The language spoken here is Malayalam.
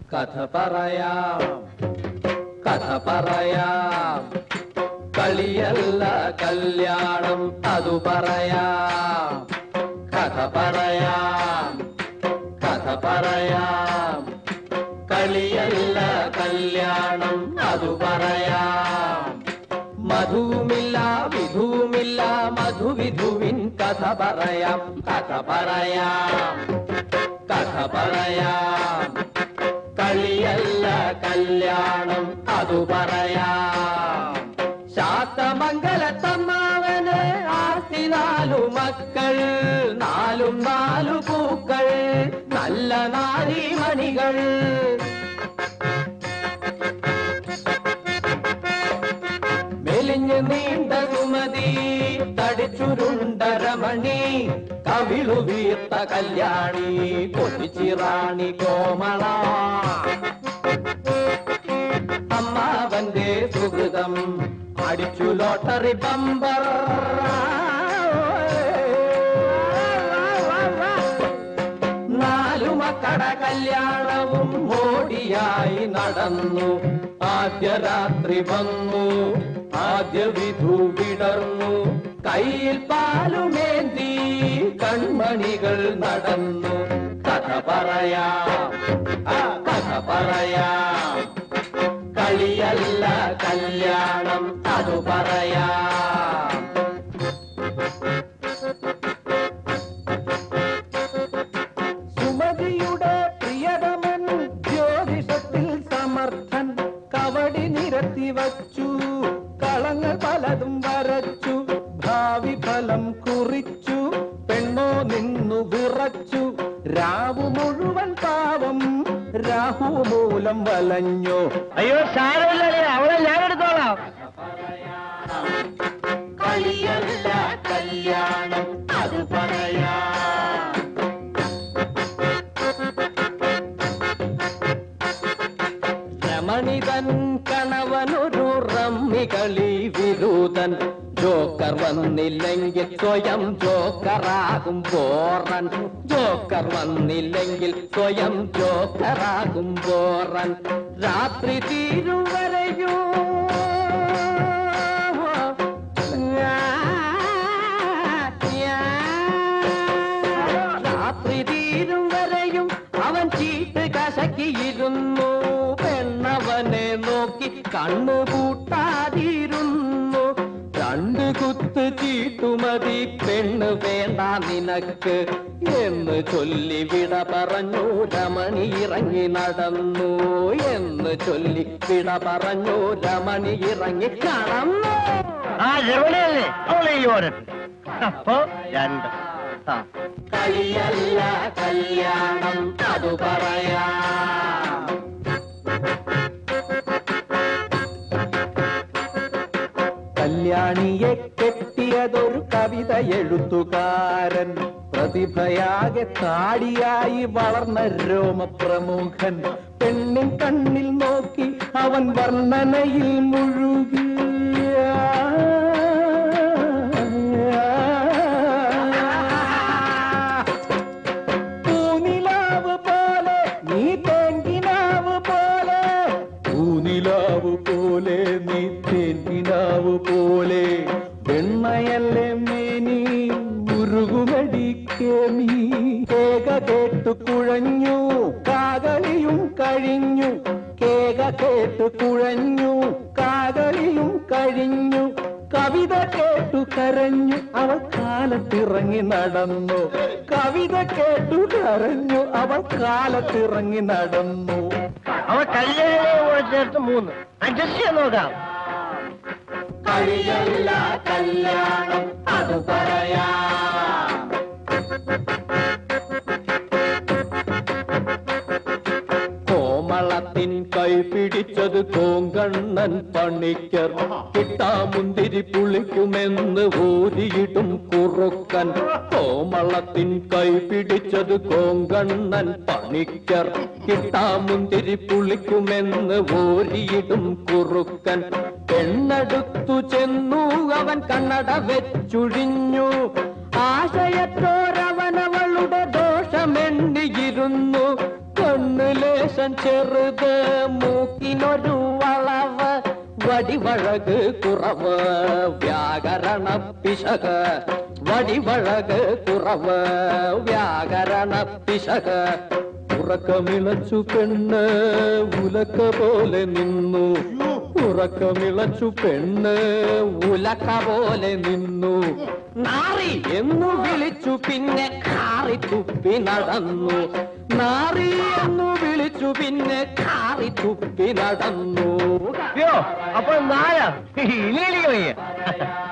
കഥ പറയാം കഥ പറയാം കളിയല്ല കല്യാണം അതു പറയാം കഥ പറയാം കഥ പറയാം കളിയല്ല കല്യാണം അതു പറയാം മധുവുമില്ല വിധുവുമില്ല മധുവിധുവിൻ കഥ പറയാം കഥ പറയാം കഥ പറയാം കളിയല്ല കല്യാണം അതു പറയാം ശാത്തമംഗലത്തമ്മാവന് ആസ്തി 4 മക്കൾ 4 പൂക്കൾ നല്ല നാരിമണികൾ മെലിഞ്ഞ് നീണ്ട സുമതി തടിച്ചുരുണ്ട രമണി കവിളു വീർത്ത കല്യാണി കൊതിച്ചിറാണി കോമള അമ്മാവന്റെ സുഹൃതം അടിച്ചു ലോട്ടറി ബമ്പർ 4 മക്കളുടെ കല്യാണവും മോടിയായി നടന്നു ആദ്യ രാത്രി വന്നു ആദ്യ വിധു വിടർന്നു കയ്യിൽ പാലുമേന്തി കൺമണികൾ നടന്നു കഥ പറയാം കഥ പറയാം കളിയല്ല കല്യാണം അതു പറയാം സുമതിയുടെ പ്രിയതമൻ ജ്യോതിഷത്തിൽ സമർത്ഥൻ കവടി നിരത്തി വച്ചു കളങ്ങൾ പലതും വരച്ചു ഭാവി ഫലം കുറിച്ചു പെണ്ണോ നിന്നു വിറച്ചു രാവു മുഴുവൻ പാവം രാഹു മൂലം വലഞ്ഞു അയ്യോ സാരമില്ലേ അവളെ ഞാനെടുത്തോളാം കളിയല്ല കല്യാണം അത് പറയാം രമണിതൻ കണവനൊരു റമ്മികളി വിരൂതൻ ജോക്കർ വന്നില്ലെങ്കിൽ സ്വയം ജോക്കറാകും ബോറൻ ജോക്കർ വന്നില്ലെങ്കിൽ സ്വയം ജോക്കറാകും ബോറൻ രാത്രി തീരുവരെയോ രാത്രി തീരുവരെയും അവൻ ചീട്ട് കശക്കിയിരുന്നു പെണ്ണവനെ നോക്കി കണ്ണു പൂട്ടാതിരുന്നു 2 കുത്ത് ചീട്ടുമതി പെണ്ണ് വേണ്ട നിനക്ക് എന്ന് ചൊല്ലി വിട പറഞ്ഞു രമണി ഇറങ്ങി നടന്നു എന്ന് ചൊല്ലി വിട പറഞ്ഞു രമണി ഇറങ്ങി നടന്നു ആ രമണിയല്ലേ അവളെ അപ്പോ 2 കളിയല്ല കല്യാണം അതു പറയാം കല്യാണിയെ കെട്ടിയതൊരു കവിത എഴുത്തുകാരൻ പ്രതിഭയാകെ താടിയായി വളർന്ന രോമപ്രമുഖൻ പെണ്ണിൻ കണ്ണിൽ നോക്കി അവൻ വർണ്ണനയിൽ മുഴുകി പൂനിലാവ് പോലെ നീ തേങ്കിനാവ് പോലെ പൂനിലാവ് പോലെ നീ തേങ്കിനാവ് പോലെ വെണ്ണയല്ലേ മേനി ഉരുകുമടിക്കേമി കേക കേട്ടു കുഴഞ്ഞു കാകലിയും കഴിഞ്ഞു കേക കേട്ടു കുഴഞ്ഞു കാകലിയും കഴിഞ്ഞു കവിത കേട്ടു കരഞ്ഞു അവൾ കാലത്തിറങ്ങി നടന്നു കവിത കേട്ടു കരഞ്ഞു അവൾ കാലത്തിറങ്ങി നടന്നു അവൾ കല്യാണം ചേർത്ത് 3 അഡ്ജസ്റ്റ് ചെയ്യാൻ നോക്കാം കളിയല്ല കല്യാണം അത് പറയാം കോമളത്തിൻ കൈ പിടിച്ചത് കോങ്കണ്ണൻ പണിക്കർ കിട്ടാമുന്തിരി പുളിക്കുമെന്ന് ഊരിയിടും കുറുക്കൻ കോമളത്തിൻ കൈ പിടിച്ചത് കോങ്കണ്ണൻ പണിക്കർ കിട്ടാമുന്തിരി പുളിക്കുമെന്ന് ഊരിയിടും കുറുക്കൻ പെണ്ണടുത്തു ചെന്നു അവൻ കണ്ണട വെച്ചുഴിഞ്ഞു ആശയത്തോരവനവളുടെ ദോഷമെണ്ണിയിരുന്നു കണ്ണ് ലേശം ചെറുത് മൂക്കിനൊരു വളവ് വടിവഴക് കുറവ് വ്യാകരണ പിശക് വടിവഴക് കുറവ് വ്യാകരണ പിശക് ഉറക്കമിളച്ചു പെണ്ണ് ഉലക്ക പോലെ നിന്നു ഉറക്കമിളച്ചു പെണ്ണ് ഉലക്ക പോലെ നിന്നു നാറി എന്നു വിളിച്ചു പിന്നെ കാറി തുപ്പി നടന്നു നാറി എന്നു വിളിച്ചു പിന്നെ കാറി തുപ്പി നടന്നു അപ്പൊ നായ ഇനി